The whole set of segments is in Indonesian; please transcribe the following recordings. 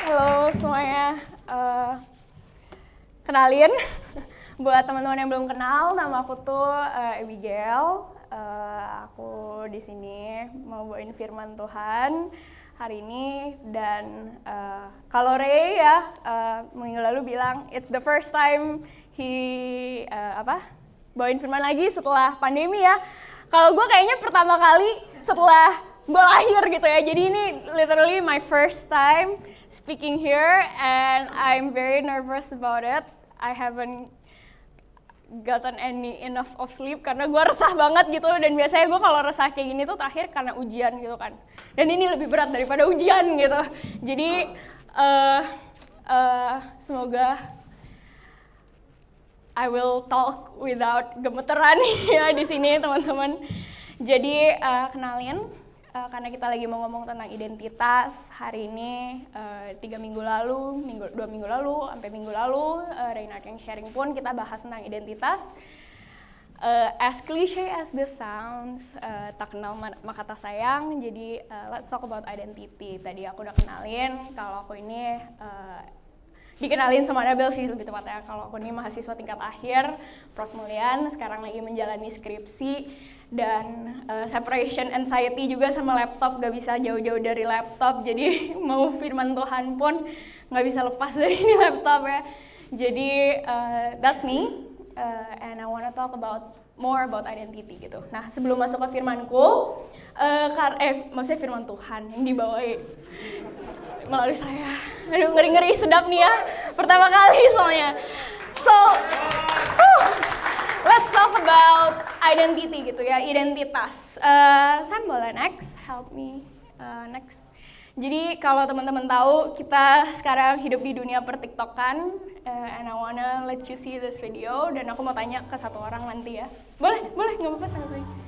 Halo semuanya, kenalin buat teman-teman yang belum kenal, nama aku tuh Abigail. Aku di sini mau bawain firman Tuhan hari ini dan kalau Ray ya minggu lalu bilang it's the first time he bawain firman lagi setelah pandemi ya. Kalau gue kayaknya pertama kali setelah gue lahir gitu ya, jadi ini literally my first time speaking here and I'm very nervous about it. I haven't gotten enough of sleep karena gue resah banget gitu, dan biasanya gue kalau resah kayak gini tuh terakhir karena ujian gitu kan, dan ini lebih berat daripada ujian gitu. Jadi semoga I will talk without gemeteran ya di sini teman-teman. Jadi kenalin, karena kita lagi mau ngomong tentang identitas hari ini. 2 minggu lalu sampai minggu lalu, Reynard yang sharing pun kita bahas tentang identitas. As cliche as this sounds, tak kenal maka tak sayang. Jadi let's talk about identity. Tadi aku udah kenalin kalau aku ini dikenalin sama Nabel sih lebih tepatnya. Kalau aku ini mahasiswa tingkat akhir Pros Mulian, sekarang lagi menjalani skripsi dan separation anxiety juga sama laptop, gak bisa jauh-jauh dari laptop. Jadi mau firman Tuhan pun gak bisa lepas dari ini laptop ya. Jadi that's me, and I wanna talk more about identity gitu. Nah sebelum masuk ke firmanku, maksudnya firman Tuhan yang dibawain melalui saya. Aduh, ngeri-ngeri sedap nih ya, pertama kali soalnya. So, let's talk about identity gitu ya, identitas. Sam boleh next, help me next. Jadi kalau teman-teman tahu, kita sekarang hidup di dunia per-tiktokan, and I wanna let you see this video, dan aku mau tanya ke satu orang nanti ya. Boleh, nggak apa-apa sangat baik.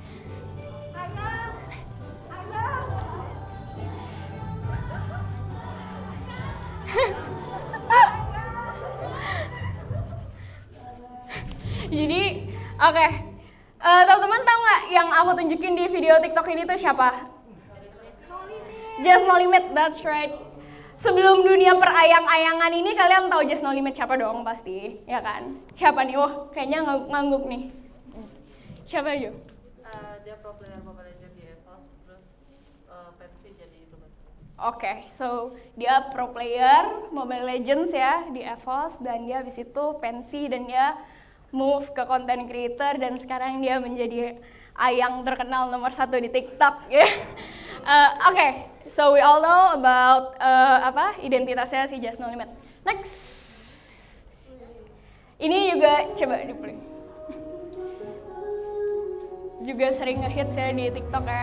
Jadi, oke. Teman-teman tahu nggak yang aku tunjukin di video TikTok ini tuh siapa? Just No Limit, that's right. Sebelum dunia perayang-ayangan ini, kalian tahu Just No Limit siapa dong pasti, ya kan? Siapa nih? Wah, kayaknya ngangguk nih. Siapa aja? Dia pro player Mobile Legends di EVOS, terus Pepsi jadi YouTuber. Oke, so dia pro player Mobile Legends ya di EVOS, dan dia habis itu pensi dan dia move ke content creator, dan sekarang dia menjadi ayang terkenal nomor 1 di TikTok ya. Oke, so we all know about identitasnya si Just No Limit. Next, ini juga coba dipilih. Juga sering ngehits ya di TikTok ya.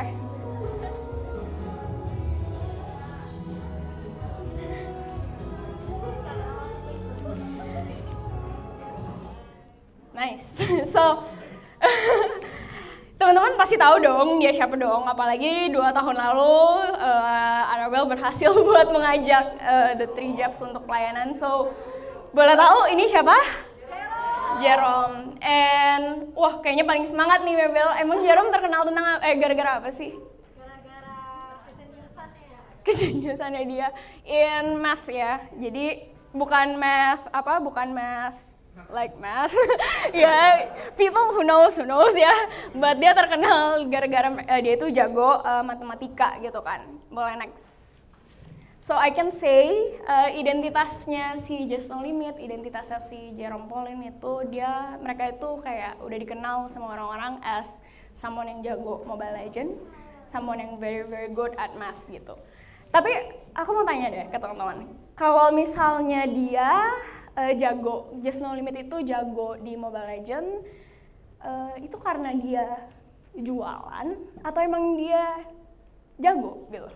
Nice. So, teman-teman pasti tahu dong dia siapa dong. Apalagi 2 tahun lalu Annabelle berhasil buat mengajak The 3 Jabs untuk pelayanan. So, boleh tahu ini siapa? Jerome. And wah, kayaknya paling semangat nih Mabel. Emang Jerome terkenal tentang gara-gara apa sih? Gara-gara kejeniusannya. Kejeniusannya dia in math ya. Jadi bukan math like math. Ya, people who knows ya. But dia terkenal gara-gara dia itu jago matematika gitu kan. Boleh next. So I can say identitasnya si Just No Limit, identitasnya si Jerome Pauline itu mereka itu kayak udah dikenal sama orang-orang as someone yang jago Mobile Legends, someone yang very very good at math gitu. Tapi aku mau tanya deh ke teman-teman, kalau misalnya dia Just No Limit itu jago di Mobile Legends, itu karena dia jualan atau emang dia jago gitu?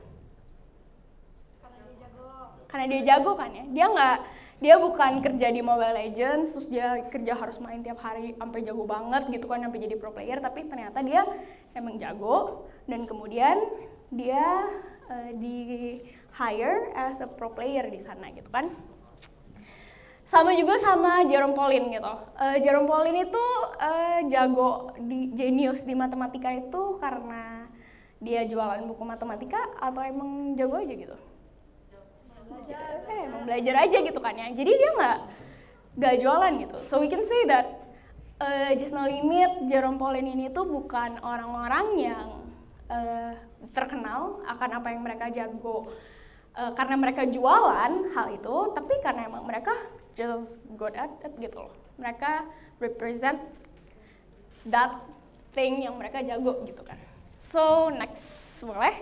Karena dia jago kan ya, dia bukan kerja di Mobile Legends terus dia kerja harus main tiap hari sampai jago banget gitu kan, sampai jadi pro player, tapi ternyata dia emang jago dan kemudian dia di hire as a pro player di sana gitu kan. Sama juga sama Jerome Pauline gitu. Jerome Pauline itu jago jenius di matematika itu karena dia jualan buku matematika atau emang jago aja gitu? Emang belajar aja gitu kan ya. Jadi dia nggak jualan gitu. So we can say that Just No Limit, Jerome Pauline ini tuh bukan orang-orang yang terkenal akan apa yang mereka jago karena mereka jualan hal itu, tapi karena emang mereka just good at it gitu loh. Mereka represent that thing yang mereka jago gitu kan. So next, boleh?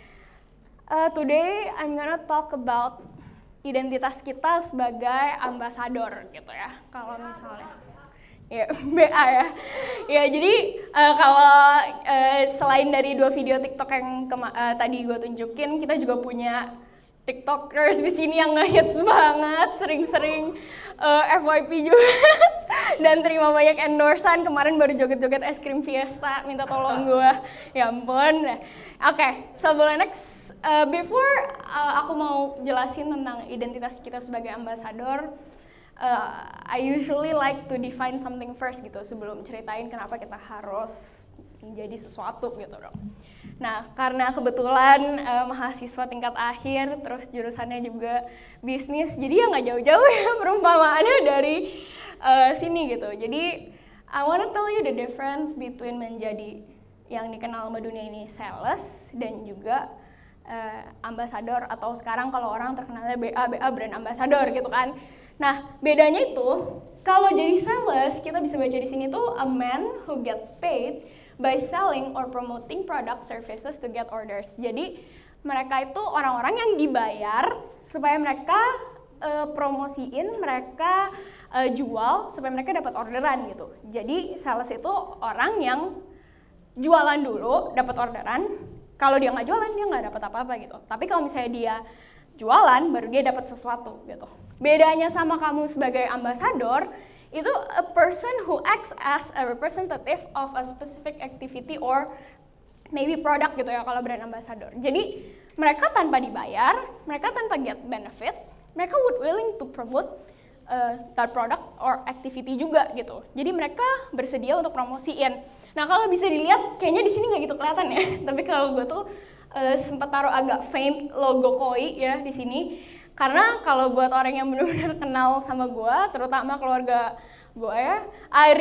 Today I'm gonna talk about identitas kita sebagai ambasador gitu ya. Kalau misalnya ya BA ya. Ya jadi kalau selain dari 2 video TikTok yang tadi gue tunjukin, kita juga punya TikTokers di sini yang ngehits banget, sering-sering FYP juga dan terima banyak endorsan. Kemarin baru joget-joget es krim Fiesta, minta tolong gue. Ya ampun. Oke, so boleh next. Before aku mau jelasin tentang identitas kita sebagai ambasador, I usually like to define something first gitu sebelum ceritain kenapa kita harus menjadi sesuatu gitu dong. Nah, karena kebetulan mahasiswa tingkat akhir, terus jurusannya juga bisnis, jadi ya nggak jauh-jauh ya perumpamaannya dari sini gitu. Jadi, I wanna tell you the difference between menjadi yang dikenal sama dunia ini sales dan juga ambasador, atau sekarang kalau orang terkenalnya BA brand ambassador gitu kan. Nah, bedanya itu kalau jadi sales, kita bisa baca di sini tuh a man who gets paid by selling or promoting product services to get orders. Jadi mereka itu orang-orang yang dibayar supaya mereka promosiin, mereka jual supaya mereka dapat orderan gitu. Jadi sales itu orang yang jualan dulu, dapat orderan. Kalau dia nggak jualan, dia nggak dapat apa-apa gitu. Tapi kalau misalnya dia jualan, baru dia dapat sesuatu gitu. Bedanya sama kamu sebagai ambasador, itu a person who acts as a representative of a specific activity or maybe product gitu ya kalau brand ambassador. Jadi mereka tanpa dibayar, mereka tanpa get benefit, mereka would willing to promote that product or activity juga gitu. Jadi mereka bersedia untuk promosiin. Nah kalau bisa dilihat, kayaknya di sini nggak gitu kelihatan ya. Tapi kalau gue tuh sempat taruh agak faint logo KOI ya di sini. Karena kalau buat orang yang benar-benar kenal sama gue, terutama keluarga gue ya, I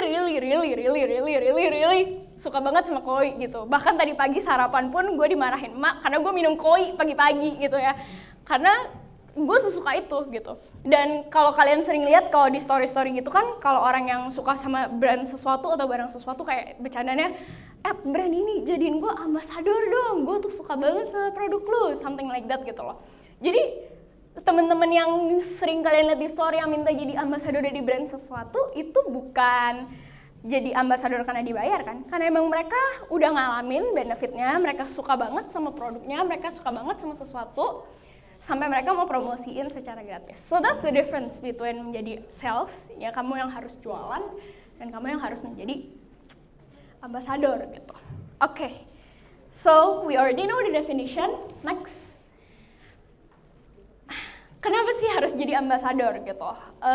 really suka banget sama KOI gitu. Bahkan tadi pagi sarapan pun gue dimarahin emak karena gue minum KOI pagi-pagi gitu ya. Karena gue sesuka itu gitu. Dan kalau kalian sering lihat kalau di story-story gitu kan, kalau orang yang suka sama brand sesuatu atau barang sesuatu kayak bercandanya, brand ini jadiin gue ambasador dong, gue tuh suka banget sama produk lu, something like that gitu loh. Jadi temen-temen yang sering kalian lihat di story yang minta jadi ambasador dari brand sesuatu, itu bukan jadi ambasador karena dibayar kan, karena emang mereka udah ngalamin benefitnya, mereka suka banget sama produknya, mereka suka banget sama sesuatu, sampai mereka mau promosiin secara gratis. So that's the difference between menjadi sales, ya kamu yang harus jualan, dan kamu yang harus menjadi ambasador gitu. Okay, so we already know the definition. Next, kenapa sih harus jadi ambasador gitu?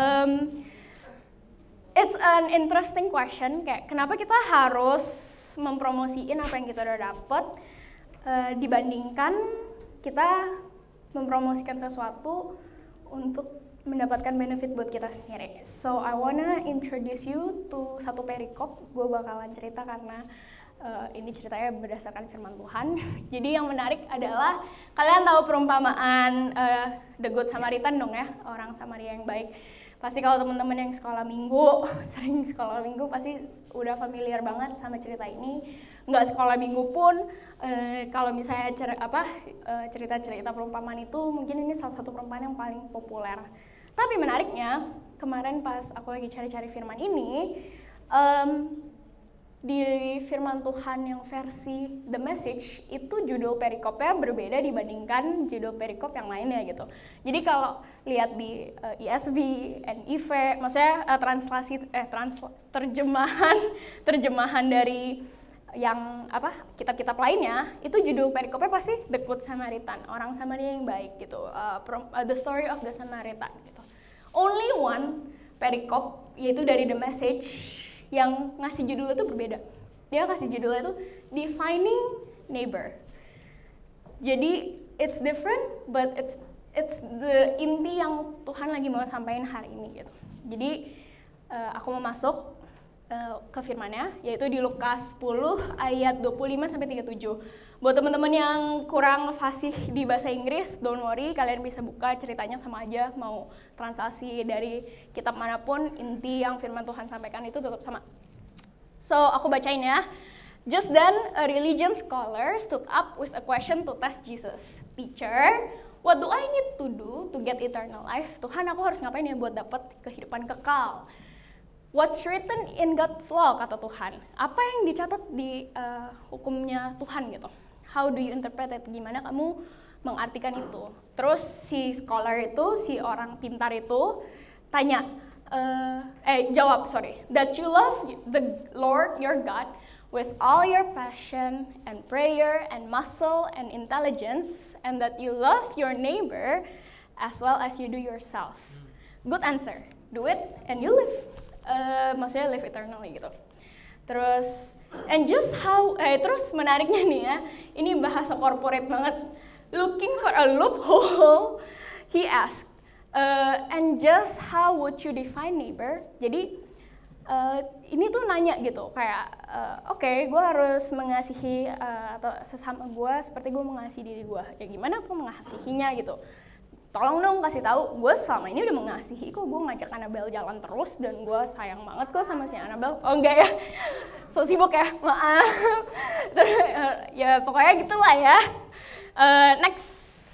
It's an interesting question. Kayak kenapa kita harus mempromosiin apa yang kita udah dapet dibandingkan kita mempromosikan sesuatu untuk mendapatkan benefit buat kita sendiri. So I wanna introduce you to satu perikop. Gue bakalan cerita karena ini ceritanya berdasarkan firman Tuhan. Jadi yang menarik adalah kalian tahu perumpamaan The Good Samaritan dong ya, orang Samaria yang baik. Pasti kalau teman-teman yang sekolah minggu, sering sekolah minggu pasti udah familiar banget sama cerita ini. Nggak sekolah minggu pun, kalau misalnya cerita-cerita perumpamaan itu, mungkin ini salah satu perumpamaan yang paling populer. Tapi menariknya, kemarin pas aku lagi cari-cari firman ini, di firman Tuhan yang versi The Message itu judul perikopnya berbeda dibandingkan judul perikop yang lainnya gitu. Jadi kalau lihat di ESV, NIV, maksudnya terjemahan dari yang kitab-kitab lainnya, itu judul perikopnya pasti The Good Samaritan, orang Samaria yang baik gitu, the story of the Samaritan gitu. Only one perikop yaitu dari The Message yang ngasih judul itu berbeda. Dia kasih judulnya itu Defining Neighbor. Jadi it's different but it's it's the inti yang Tuhan lagi mau sampaikan hari ini gitu. Jadi aku mau masuk ke firman-Nya, yaitu di Lukas 10 ayat 25 sampai 37. Buat teman-teman yang kurang fasih di bahasa Inggris, don't worry, kalian bisa buka, ceritanya sama aja, mau translasi dari kitab manapun, inti yang firman Tuhan sampaikan itu tetap sama. So, aku bacain ya. Just then, a religion scholar stood up with a question to test Jesus. Teacher, what do I need to do to get eternal life? Tuhan, aku harus ngapain ya buat dapat kehidupan kekal? What's written in God's law, kata Tuhan. Apa yang dicatat di hukumnya Tuhan gitu. How do you interpret it? Gimana kamu mengartikan itu? Terus si scholar itu, si orang pintar itu tanya, that you love the Lord your God with all your passion and prayer and muscle and intelligence, and that you love your neighbor as well as you do yourself. Good answer. Do it and you live. Maksudnya live eternally gitu. Terus terus menariknya nih ya, ini bahasa corporate banget. Looking for a loophole, he asked, and just how would you define neighbor? Jadi ini tuh nanya gitu, kayak oke, gue harus mengasihi atau sesama gue seperti gue mengasihi diri gue. Ya gimana tuh mengasihinya gitu? Tolong dong kasih tahu, gue selama ini udah mengasihi kok, gue ngajak Annabelle jalan terus dan gue sayang banget kok sama si Annabelle. Oh enggak ya, so sibuk ya, maaf. Terus ya pokoknya gitulah ya. Next,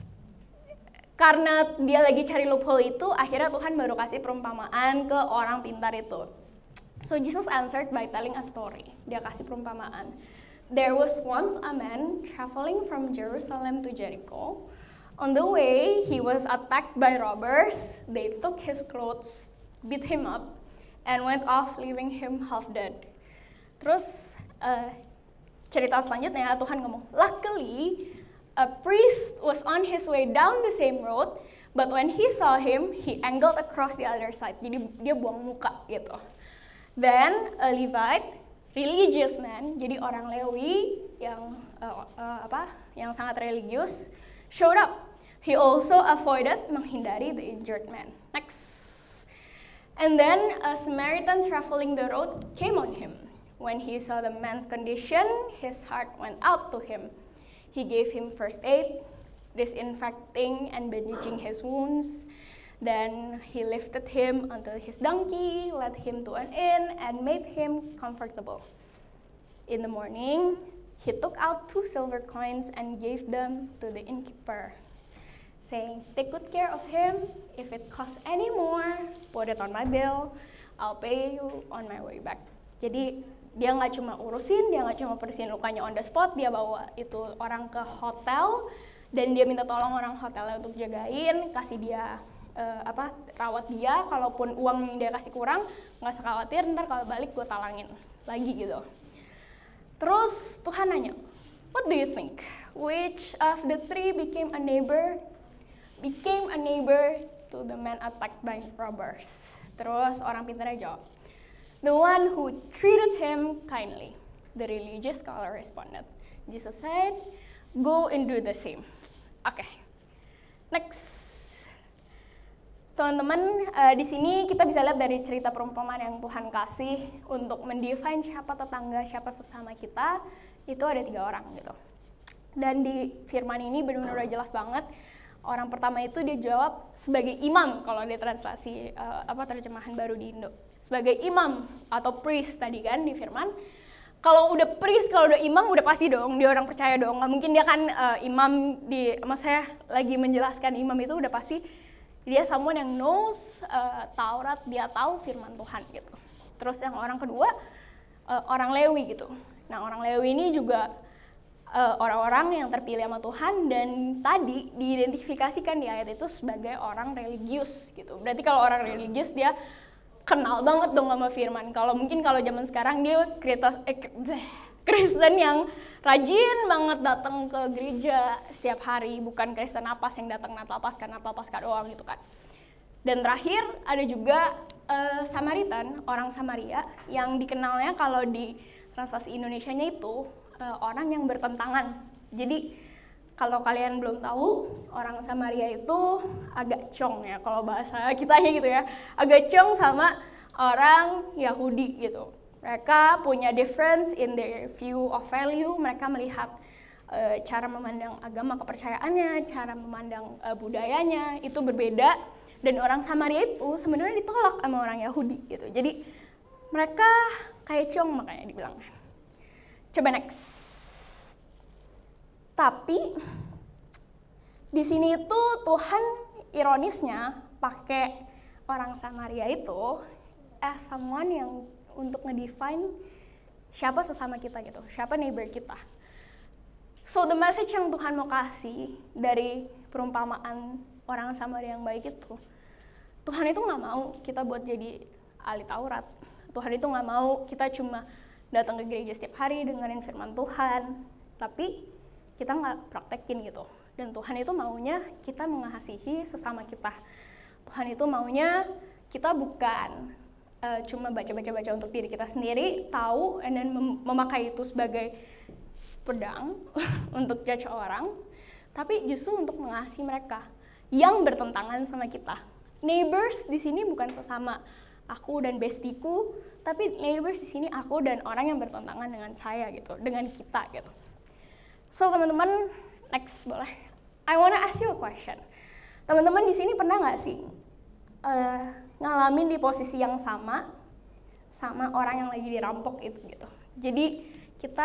karena dia lagi cari loophole itu, akhirnya Tuhan baru kasih perumpamaan ke orang pintar itu. So Jesus answered by telling a story. Dia kasih perumpamaan. There was once a man traveling from Jerusalem to Jericho. On the way, he was attacked by robbers. They took his clothes, beat him up, and went off, leaving him half dead. Terus cerita selanjutnya Tuhan ngomong, luckily a priest was on his way down the same road, but when he saw him, he angled across the other side. Jadi dia buang muka gitu. Then a Levite, religious man, jadi orang Lewi yang yang sangat religius, showed up. He also avoided, menghindari the injured man. Next. And then a Samaritan traveling the road came on him. When he saw the man's condition, his heart went out to him. He gave him first aid, disinfecting and bandaging his wounds. Then he lifted him onto his donkey, led him to an inn, and made him comfortable. In the morning, he took out 2 silver coins and gave them to the innkeeper, saying, take good care of him. If it costs any more, put it on my bill. I'll pay you on my way back. Jadi dia nggak cuma urusin, dia nggak cuma bersihin lukanya on the spot, dia bawa itu orang ke hotel dan dia minta tolong orang hotelnya untuk jagain, kasih dia rawat dia. Kalaupun uang yang dia kasih kurang, nggak usah khawatir, ntar kalau balik gue talangin lagi gitu. Terus Tuhan nanya, what do you think? Which of the 3 became a neighbor to the man attacked by robbers? Terus orang pintarnya jawab, the one who treated him kindly. The religious scholar responded. Jesus said, go and do the same. Oke. Next. Teman-teman, di sini kita bisa lihat dari cerita perumpamaan yang Tuhan kasih untuk mendefine siapa tetangga, siapa sesama kita, itu ada 3 orang gitu. Dan di firman ini benar-benar udah jelas banget. Orang pertama itu dia jawab sebagai imam, kalau dia translasi terjemahan baru di Indo. Sebagai imam atau priest tadi kan di firman. Kalau udah priest, kalau udah imam udah pasti dong, dia orang percaya dong. Nggak mungkin dia kan imam maksudnya lagi menjelaskan imam itu udah pasti dia someone yang knows Taurat, dia tahu firman Tuhan gitu. Terus yang orang kedua orang Lewi gitu. Nah orang Lewi ini juga orang-orang yang terpilih sama Tuhan dan tadi diidentifikasikan di ayat itu sebagai orang religius gitu. Berarti kalau orang religius dia kenal banget dong sama firman. Kalau mungkin kalau zaman sekarang dia Kristen yang rajin banget datang ke gereja setiap hari, bukan Kristen napas yang datang Natal Paskah doang gitu kan. Dan terakhir ada juga Samaritan, orang Samaria yang dikenalnya kalau di translasi Indonesianya itu orang yang bertentangan. Jadi Kalau kalian belum tahu, orang Samaria itu agak cong ya, kalau bahasa kitanya gitu ya. Agak cong sama orang Yahudi gitu. Mereka punya difference in their view of value, mereka melihat cara memandang agama kepercayaannya, cara memandang budayanya itu berbeda, dan orang Samaria itu sebenarnya ditolak sama orang Yahudi gitu. Jadi mereka kayak cong, makanya dibilang. Coba next. Tapi di sini itu Tuhan ironisnya pakai orang Samaria itu as someone yang untuk ngedefine siapa sesama kita gitu, siapa neighbor kita. So the message yang Tuhan mau kasih dari perumpamaan orang Samaria yang baik itu, Tuhan itu nggak mau kita buat jadi ahli Taurat. Tuhan itu nggak mau kita cuma datang ke gereja setiap hari dengerin firman Tuhan, tapi kita nggak praktekin gitu. Dan Tuhan itu maunya kita mengasihi sesama kita. Tuhan itu maunya kita bukan cuma baca-baca untuk diri kita sendiri, tahu, dan memakai itu sebagai pedang untuk judge orang, tapi justru untuk mengasihi mereka yang bertentangan sama kita. Neighbors di sini bukan sesama aku dan bestiku, tapi neighbors di sini aku dan orang yang bertentangan dengan saya gitu, dengan kita gitu. So teman-teman, next boleh. I wanna ask you a question. Teman-teman di sini pernah nggak sih ngalamin di posisi yang sama orang yang lagi dirampok itu gitu. Jadi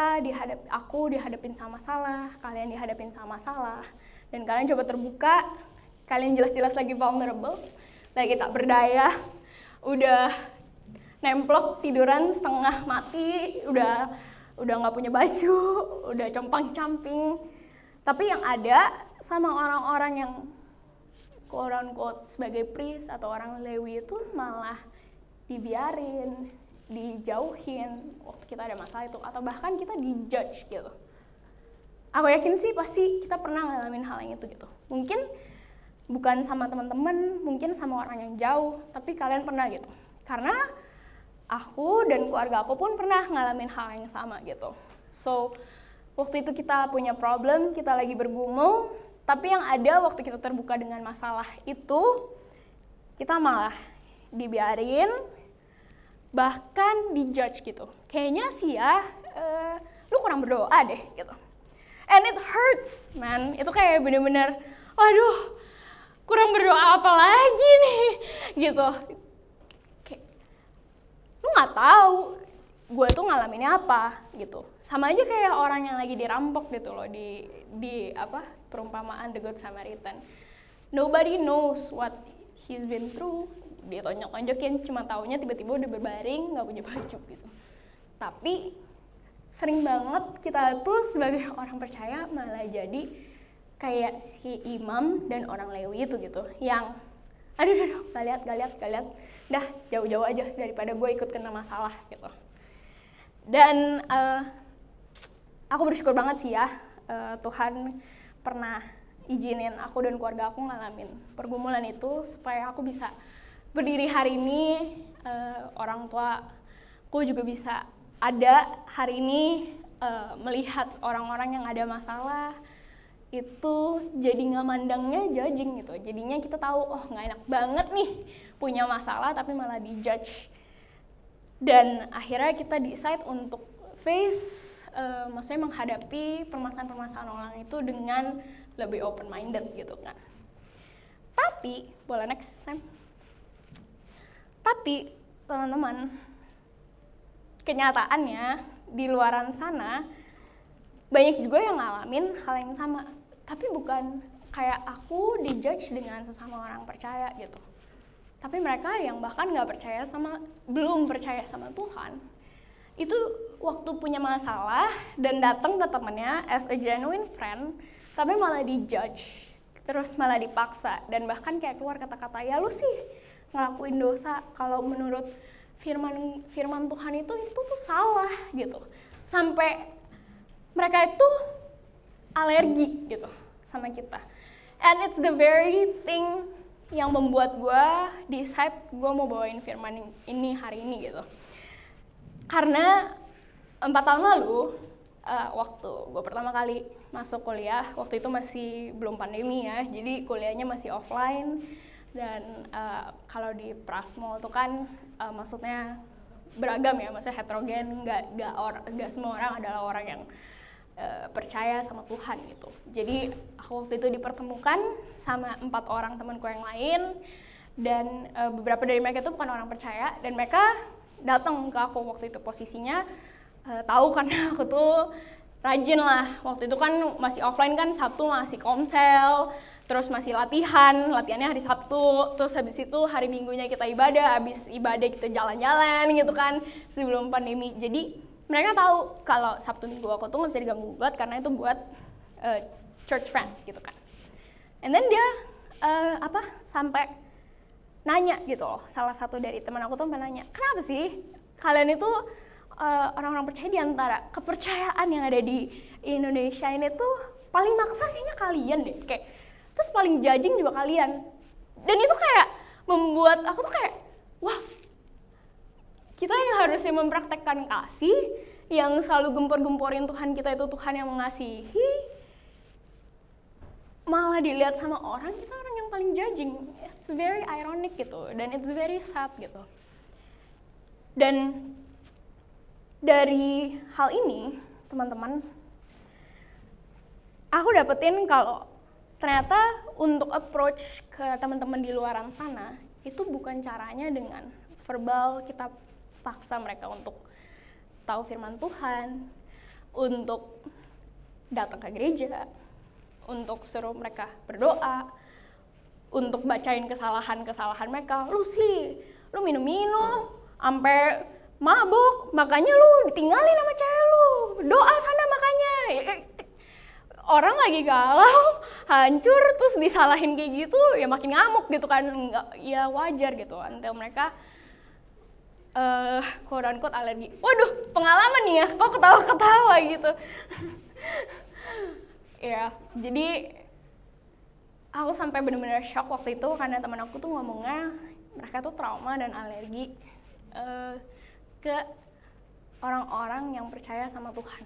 aku dihadapin sama masalah, kalian dihadapin sama masalah, dan kalian coba terbuka, kalian jelas-jelas lagi vulnerable, lagi tak berdaya, udah nemplok tiduran setengah mati, udah nggak punya baju, udah compang-camping. Tapi yang ada sama orang-orang yang quote-unquote sebagai priest atau orang Lewi itu malah dibiarin, dijauhin waktu kita ada masalah itu, atau bahkan kita dijudge gitu. Aku yakin sih pasti kita pernah ngalamin hal yang itu gitu. Mungkin bukan sama teman-teman, mungkin sama orang yang jauh, tapi kalian pernah gitu. Karena aku dan keluarga aku pun pernah ngalamin hal yang sama gitu. So, waktu itu kita punya problem, kita lagi bergumul, tapi yang ada waktu kita terbuka dengan masalah itu, kita malah dibiarin, bahkan dijudge gitu. Kayaknya sih ya, lu kurang berdoa deh gitu. And it hurts, man. Itu kayak bener-bener, waduh, kurang berdoa apa lagi nih, gitu. Kayak, lu nggak tahu gue tuh ngalaminnya apa, gitu. Sama aja kayak orang yang lagi dirampok gitu loh di perumpamaan The Good Samaritan. Nobody knows what he's been through. Dia tonjok-tonjokin, cuma taunya tiba-tiba udah berbaring, nggak punya baju gitu. Tapi sering banget kita tuh sebagai orang percaya malah jadi kayak si imam dan orang Lewi itu gitu, yang aduh, gak lihat, dah jauh-jauh aja daripada gue ikut kena masalah gitu. Dan aku bersyukur banget sih ya, Tuhan pernah izinin aku dan keluarga aku ngalamin pergumulan itu supaya aku bisa berdiri hari ini, orang tua aku juga bisa ada hari ini, melihat orang-orang yang ada masalah itu jadi nggak mandangnya judging gitu. Jadinya kita tahu, oh nggak enak banget nih punya masalah tapi malah dijudge. Dan akhirnya kita decide untuk face, maksudnya menghadapi permasalahan-permasalahan orang itu dengan lebih open minded gitu kan. Tapi, boleh next Sam? Tapi teman-teman, kenyataannya di luaran sana banyak juga yang ngalamin hal yang sama, tapi bukan kayak aku dijudge dengan sesama orang percaya gitu. Tapi mereka yang bahkan belum percaya sama Tuhan, itu waktu punya masalah dan datang ke temennya as a genuine friend, tapi malah dijudge, terus malah dipaksa, dan bahkan kayak keluar kata-kata, ya lu sih ngelakuin dosa, kalau menurut firman Tuhan itu tuh salah gitu. Sampai mereka itu alergi gitu sama kita. And it's the very thing yang membuat gue decide gue mau bawain firman ini hari ini gitu. Karena 4 tahun lalu, waktu gue pertama kali masuk kuliah. Waktu itu masih belum pandemi ya, jadi kuliahnya masih offline. Dan kalau di Prasmo itu kan maksudnya beragam ya, maksudnya heterogen, nggak semua orang adalah orang yang percaya sama Tuhan gitu. Jadi aku waktu itu dipertemukan sama 4 orang temanku yang lain, dan beberapa dari mereka itu bukan orang percaya, dan mereka datang ke aku waktu itu posisinya tahu karena aku tuh rajin lah. Waktu itu kan masih offline kan, Sabtu masih komsel, terus masih latihannya hari Sabtu, terus habis itu hari Minggunya kita ibadah, habis ibadah kita jalan-jalan gitu kan sebelum pandemi. Jadi mereka tahu kalau Sabtu Minggu aku tuh nggak bisa diganggu gugat karena itu buat church friends gitu kan. And then dia sampai nanya gitu loh, salah satu dari teman aku tuh nanya, kenapa sih kalian itu orang-orang percaya, di antara kepercayaan yang ada di Indonesia ini tuh paling maksa kayaknya kalian deh, kayak terus paling judging juga kalian. Dan itu kayak membuat aku tuh kayak, wah, kita yang harusnya mempraktekkan kasih, yang selalu gempor-gemporin Tuhan kita itu Tuhan yang mengasihi, malah dilihat sama orang, kita orang yang paling judging. It's very ironic gitu, dan it's very sad gitu. Dan dari hal ini, teman-teman, aku dapetin kalau ternyata untuk approach ke teman-teman di luaran sana, itu bukan caranya dengan verbal kita paksa mereka untuk tahu firman Tuhan, untuk datang ke gereja, untuk suruh mereka berdoa, untuk bacain kesalahan-kesalahan mereka. Lu minum-minum sampai mabuk, makanya lu ditinggalin sama cewek lu, doa sana makanya. Orang lagi galau, hancur, terus disalahin kayak gitu, ya makin ngamuk gitu kan. Ya wajar gitu, until mereka quote unquote alergi. Waduh, pengalaman nih ya, kok ketawa-ketawa gitu. Ya, jadi aku sampai benar-benar shock waktu itu karena teman aku tuh ngomongnya mereka tuh trauma dan alergi ke orang-orang yang percaya sama Tuhan.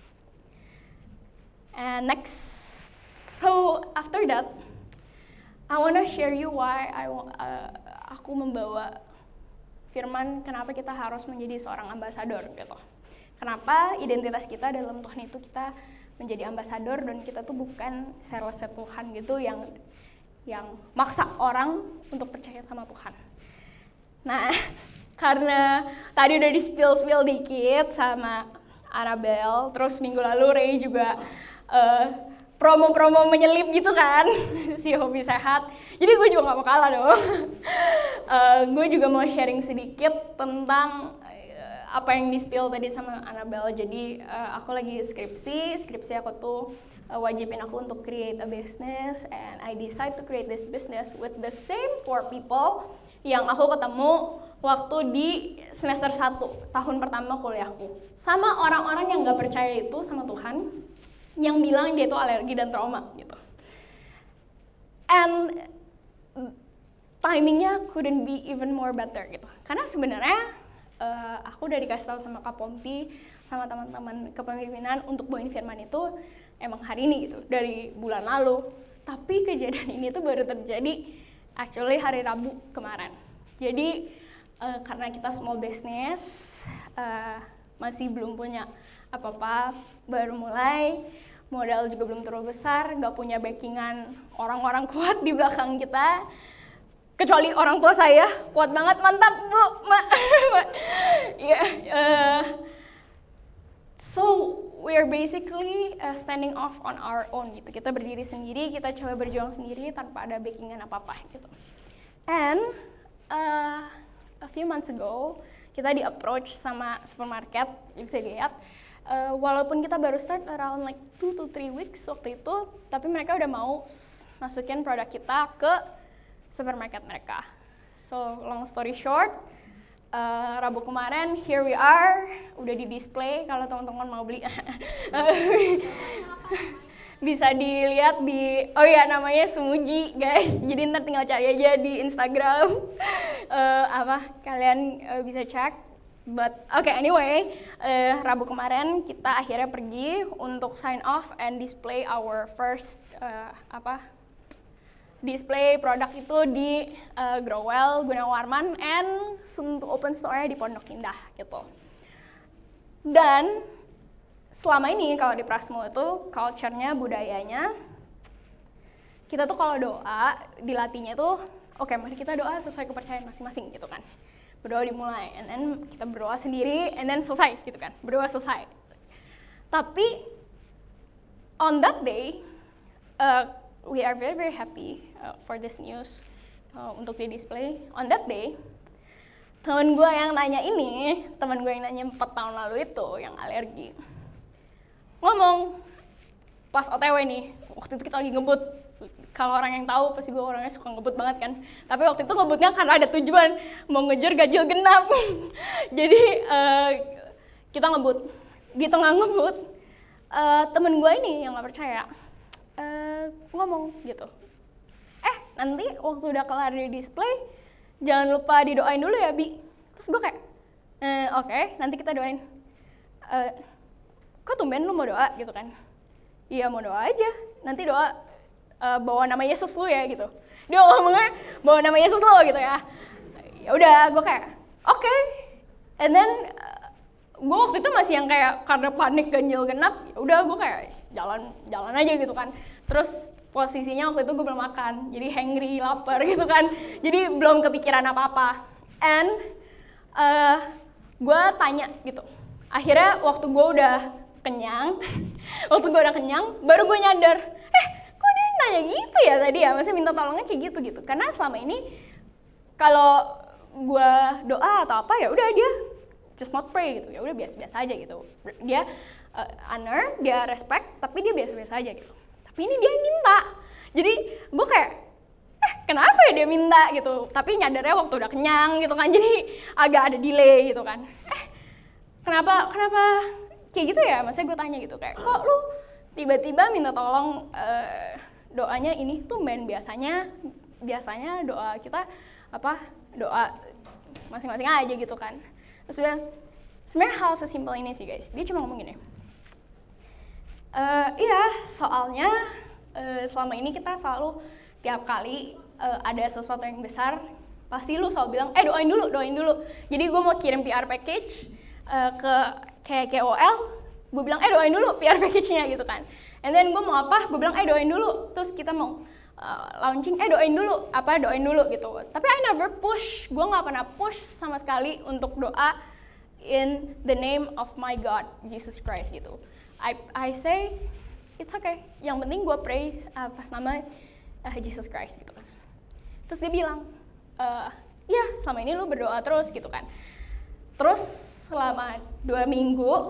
And next, so after that, I wanna share you why aku membawa firman kenapa kita harus menjadi seorang ambasador gitu. Kenapa identitas kita dalam Tuhan itu kita menjadi ambasador, dan kita tuh bukan salesnya Tuhan gitu yang maksa orang untuk percaya sama Tuhan. Nah, karena tadi udah di-spill dikit sama Annabelle, terus minggu lalu Ray juga promo-promo menyelip gitu kan, si hobi sehat. Jadi gue juga gak mau kalah dong. Gue juga mau sharing sedikit tentang apa yang di-spill tadi sama Annabelle. Jadi aku lagi skripsi aku tuh wajibin aku untuk create a business, and I decide to create this business with the same 4 people yang aku ketemu waktu di semester 1 tahun pertama kuliahku, sama orang-orang yang gak percaya itu sama Tuhan, yang bilang dia tuh alergi dan trauma gitu. And timingnya couldn't be even more better gitu, karena sebenarnya aku udah dikasih tahu sama Kak Pompi, sama teman-teman kepemimpinan untuk bawain firman itu emang hari ini gitu, dari bulan lalu. Tapi kejadian ini tuh baru terjadi actually hari Rabu kemarin. Jadi karena kita small business, masih belum punya apa-apa, baru mulai, modal juga belum terlalu besar, gak punya backingan orang-orang kuat di belakang kita. Kecuali orang tua saya, kuat banget, mantap Bu, Ma. So we're basically standing off on our own gitu. Kita berdiri sendiri, kita coba berjuang sendiri tanpa ada backingan apa-apa gitu. And a few months ago, kita di-approach sama supermarket, bisa lihat. Walaupun kita baru start around like 2 to 3 weeks waktu itu, tapi mereka udah mau masukin produk kita ke supermarket mereka. So long story short, Rabu kemarin here we are, udah di display kalau teman-teman mau beli. Bisa dilihat di, oh ya namanya Smuji guys, jadi ntar tinggal cari aja di Instagram. Kalian bisa cek. But okay, anyway, Rabu kemarin kita akhirnya pergi untuk sign off and display our first display produk itu di Growell, Gunawarman, and soon to open store-nya di Pondok Indah gitu. Dan selama ini kalau di Prasmo itu culture-nya, budayanya, kita tuh kalau doa dilatihnya tuh, oke, mari kita doa sesuai kepercayaan masing-masing gitu kan. Berdoa dimulai, and then kita berdoa sendiri, and then selesai gitu kan, berdoa selesai. Tapi on that day, we are very very happy for this news untuk di display. On that day, teman gue yang nanya 4 tahun lalu itu yang alergi, ngomong pas OTW nih, waktu itu kita lagi ngebut. Kalau orang yang tahu pasti gue orangnya suka ngebut banget kan. Tapi waktu itu ngebutnya karena ada tujuan mau ngejar ganjil genap. Jadi kita ngebut. Di tengah ngebut, temen gue ini yang nggak percaya ngomong gitu. Nanti waktu udah kelar di display, jangan lupa didoain dulu ya, Bi. Terus gue kayak, oke, nanti kita doain. Kok tumben lu mau doa gitu kan? Iya mau doa aja. Nanti doa bawa nama Yesus lu ya gitu. Dia ngomongnya bawa nama Yesus lu gitu ya. Ya udah, gue kayak oke. And then gue waktu itu masih yang kayak karena panik ganjil genap, ya udah gue kayak jalan aja gitu kan. Terus posisinya waktu itu gue belum makan, jadi hangry, lapar gitu kan. Jadi belum kepikiran apa-apa. And gue tanya gitu. Akhirnya waktu gue udah kenyang, baru gue nyadar, kok dia nanya gitu ya tadi ya, maksudnya minta tolongnya kayak gitu. Karena selama ini kalau gue doa atau apa ya udah dia just not pray gitu, ya udah biasa-biasa aja gitu. Dia honor, dia respect, tapi dia biasa-biasa aja gitu. Tapi ini dia minta, jadi gue kayak kenapa ya dia minta gitu. Tapi nyadarnya waktu udah kenyang gitu kan, jadi agak ada delay gitu kan. Kenapa kayak gitu ya? Maksudnya gue tanya gitu kayak, kok lu tiba-tiba minta tolong doanya ini tuh biasanya doa kita doa masing-masing aja gitu kan. Terus dia sebenarnya hal sesimpel ini sih guys, dia cuma ngomong gini, iya soalnya selama ini kita selalu tiap kali ada sesuatu yang besar pasti lu selalu bilang doain dulu. Jadi gue mau kirim PR package ke kayak KOL, gue bilang doain dulu PR package-nya gitu kan. And then gue mau apa, gue bilang doain dulu. Terus kita mau launching, doain dulu gitu. Tapi I never push, gue nggak pernah push sama sekali untuk doa in the name of my God, Jesus Christ gitu. I say it's okay, yang penting gue pray atas nama Jesus Christ gitu kan. Terus dia bilang, iya selama ini lu berdoa terus gitu kan. Terus selama 2 minggu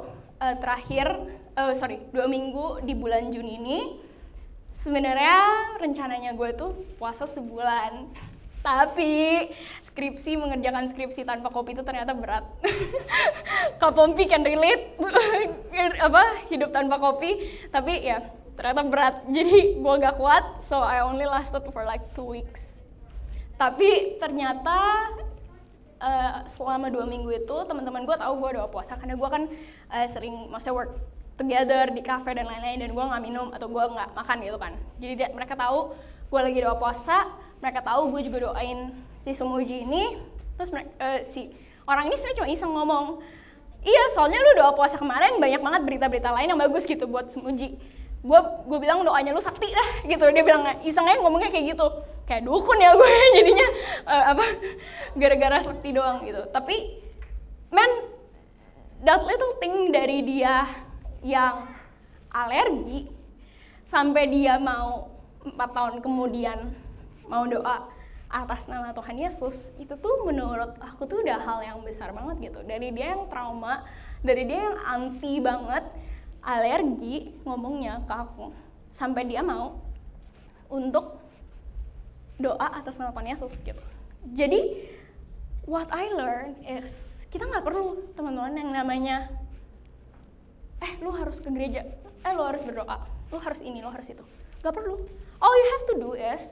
2 minggu di bulan Juni ini, sebenarnya rencananya gue tuh puasa sebulan. Tapi mengerjakan skripsi tanpa kopi itu ternyata berat. Kak Pompi can relate, hidup tanpa kopi, tapi ya ternyata berat. Jadi gue gak kuat, so I only lasted for like 2 weeks. Tapi ternyata selama 2 minggu itu teman-teman gue tahu gue doa puasa karena gue kan sering work together di cafe dan lain-lain, dan gue nggak minum atau gue nggak makan gitu kan. Jadi mereka tahu gue lagi doa puasa, mereka tahu gue juga doain si Sumuji ini. Terus si orang ini sebenarnya cuma iseng ngomong, iya soalnya lu doa puasa kemarin banyak banget berita-berita lain yang bagus gitu buat Sumuji. Gue bilang doanya lu sakti lah gitu. Dia bilang isengnya ngomongnya kayak gitu, kayak dukun ya gue jadinya gara-gara sakti doang gitu. Tapi man, that little thing dari dia yang alergi sampai dia mau 4 tahun kemudian mau doa atas nama Tuhan Yesus, itu tuh menurut aku tuh udah hal yang besar banget gitu. Dari dia yang trauma, dari dia yang anti banget alergi ngomongnya ke aku, sampai dia mau untuk doa atas nama Tuhan Yesus gitu. Jadi what I learn is kita nggak perlu teman-teman yang namanya lu harus ke gereja, lu harus berdoa, lu harus ini, lu harus itu. Gak perlu. All you have to do is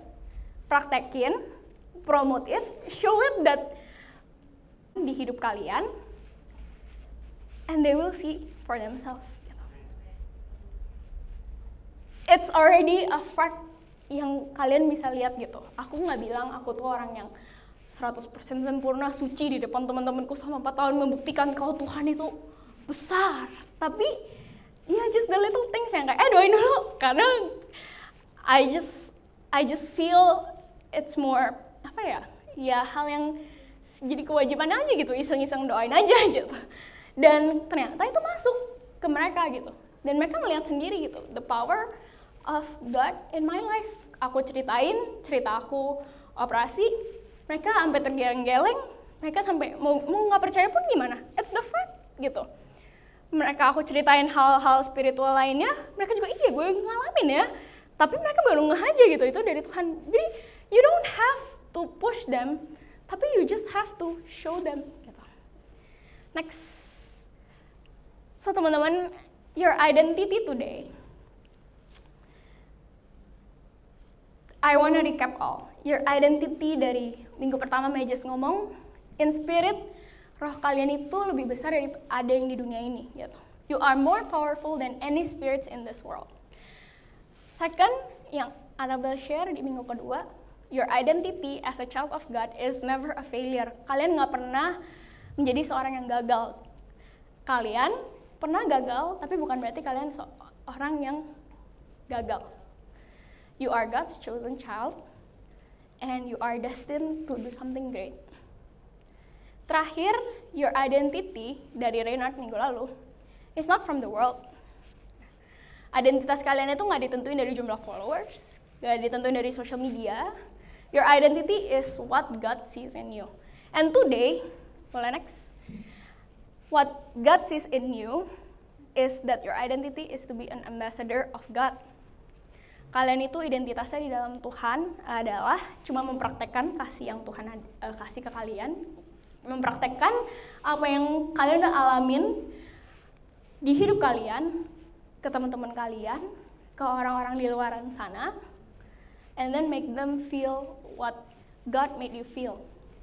praktekin, promote it, show it that di hidup kalian and they will see for themselves. Gitu. It's already a fact yang kalian bisa lihat gitu. Aku nggak bilang aku tuh orang yang 100% sempurna, suci di depan teman-temanku selama 4 tahun membuktikan kalau Tuhan itu besar. Tapi ya just the little things yang kayak doain dulu, karena I just feel it's more apa ya? Ya hal yang jadi kewajiban aja gitu, iseng-iseng doain aja gitu. Dan ternyata itu masuk ke mereka gitu. Dan mereka ngelihat sendiri gitu, the power of God in my life. Aku ceritain cerita aku operasi, mereka sampai tergeleng-geleng, mereka sampai mau nggak percaya pun gimana, it's the fact gitu. Mereka aku ceritain hal-hal spiritual lainnya, mereka juga iya gue ngalamin ya, tapi mereka baru ngeh aja gitu, itu dari Tuhan. Jadi you don't have to push them, tapi you just have to show them gitu. Next, so teman-teman, your identity today. I wanna recap all. Your identity dari minggu pertama Majes ngomong, in spirit, roh kalian itu lebih besar dari ada yang di dunia ini. Gitu. You are more powerful than any spirits in this world. Second, yang Annabelle share di minggu kedua, your identity as a child of God is never a failure. Kalian nggak pernah menjadi seorang yang gagal. Kalian pernah gagal, tapi bukan berarti kalian seorang yang gagal. You are God's chosen child, and you are destined to do something great. Terakhir, your identity dari Reynard minggu lalu is not from the world. Identitas kalian itu nggak ditentuin dari jumlah followers, nggak ditentuin dari social media. Your identity is what God sees in you. And today, boleh next. What God sees in you is that your identity is to be an ambassador of God. Kalian itu identitasnya di dalam Tuhan adalah cuma mempraktekkan kasih yang Tuhan kasih ke kalian, mempraktekkan apa yang kalian udah alamin di hidup kalian, ke teman-teman kalian, ke orang-orang di luar sana, and then make them feel what God made you feel.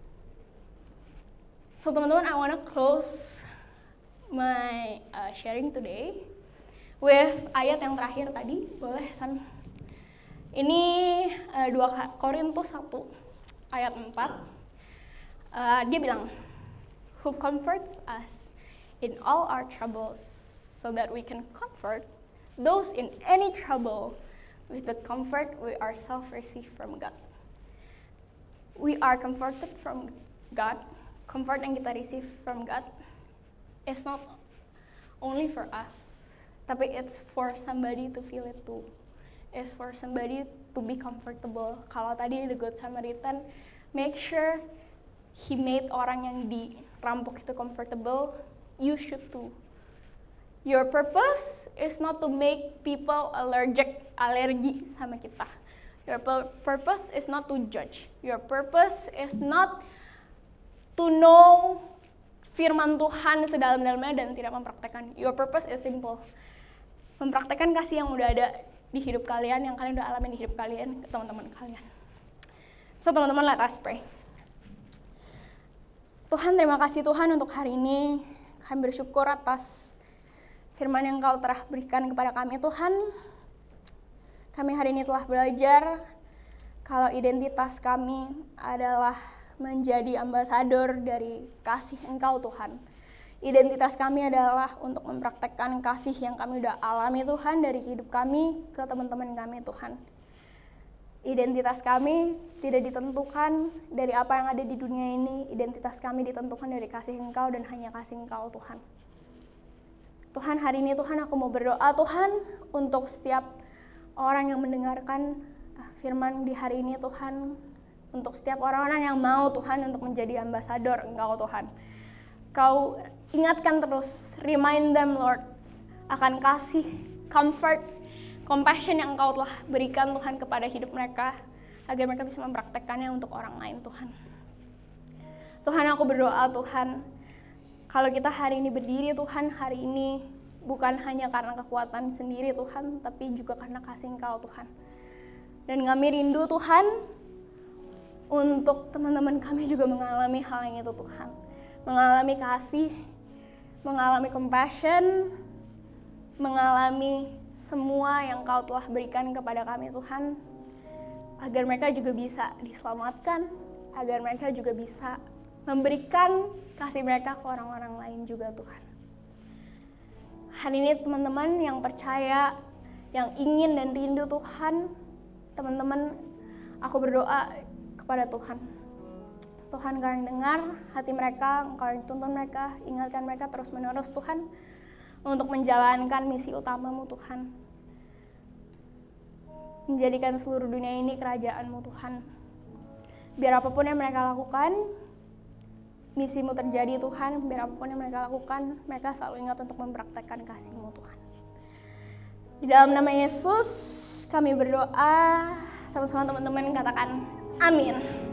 So teman-teman, I wanna close my sharing today with ayat yang terakhir tadi, boleh San? Ini 2 Korintus 1 ayat 4. Dia bilang, who comforts us in all our troubles so that we can comfort those in any trouble with the comfort we ourselves receive from God. We are comforted from God. Comfort yang kita receive from God is not only for us, tapi it's for somebody to feel it too. Is for somebody to be comfortable. Kalau tadi the Good Samaritan, make sure he made orang yang dirampok itu comfortable, you should too. Your purpose is not to make people allergi sama kita. Your purpose is not to judge. Your purpose is not to know firman Tuhan sedalam-dalamnya dan tidak mempraktekkan. Your purpose is simple. Mempraktekkan kasih yang udah ada di hidup kalian, yang kalian udah alami di hidup kalian, ke teman-teman kalian. So teman-teman, let us pray. Tuhan, terima kasih Tuhan untuk hari ini. Kami bersyukur atas firman yang Kau telah berikan kepada kami Tuhan. Kami hari ini telah belajar kalau identitas kami adalah menjadi ambasador dari kasih Engkau Tuhan. Identitas kami adalah untuk mempraktekkan kasih yang kami udah alami Tuhan dari hidup kami ke teman-teman kami Tuhan. Identitas kami tidak ditentukan dari apa yang ada di dunia ini. Identitas kami ditentukan dari kasih Engkau dan hanya kasih Engkau Tuhan. Tuhan, hari ini Tuhan aku mau berdoa Tuhan untuk setiap orang yang mendengarkan firman di hari ini Tuhan. Untuk setiap orang-orang yang mau Tuhan untuk menjadi ambasador Engkau Tuhan. Kau ingatkan terus, remind them Lord, akan kasih, comfort, compassion yang Engkau telah berikan Tuhan kepada hidup mereka, agar mereka bisa mempraktekkannya untuk orang lain Tuhan. Tuhan, aku berdoa Tuhan, kalau kita hari ini berdiri Tuhan, hari ini bukan hanya karena kekuatan sendiri Tuhan, tapi juga karena kasih Engkau Tuhan. Dan kami rindu Tuhan, untuk teman-teman kami juga mengalami hal yang itu Tuhan. Mengalami kasih, mengalami compassion, mengalami semua yang Kau telah berikan kepada kami Tuhan, agar mereka juga bisa diselamatkan, agar mereka juga bisa memberikan kasih mereka ke orang-orang lain juga Tuhan. Hari ini teman-teman yang percaya, yang ingin dan rindu Tuhan, teman-teman, aku berdoa kepada Tuhan. Tuhan, Kau yang dengar hati mereka, Kau yang tuntun mereka, ingatkan mereka terus-menerus Tuhan, untuk menjalankan misi utamamu Tuhan. Menjadikan seluruh dunia ini kerajaan-Mu Tuhan. Biar apapun yang mereka lakukan, misi-Mu terjadi Tuhan. Biar apapun yang mereka lakukan, mereka selalu ingat untuk mempraktekkan kasih-Mu Tuhan. Di dalam nama Yesus kami berdoa, sama-sama teman-teman katakan amin.